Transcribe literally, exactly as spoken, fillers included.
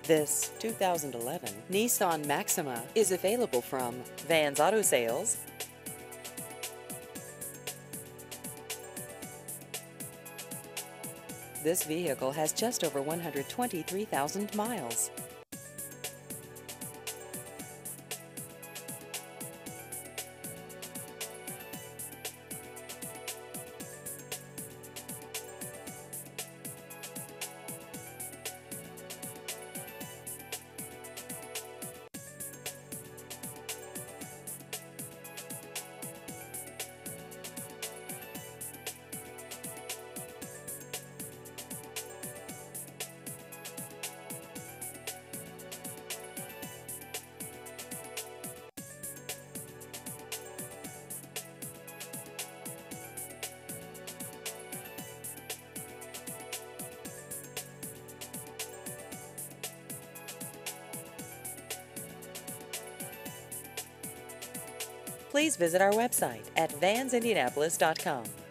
This two thousand eleven Nissan Maxima is available from Vans Auto Sales. This vehicle has just over one hundred twenty-three thousand miles. Please visit our website at vans indianapolis dot com.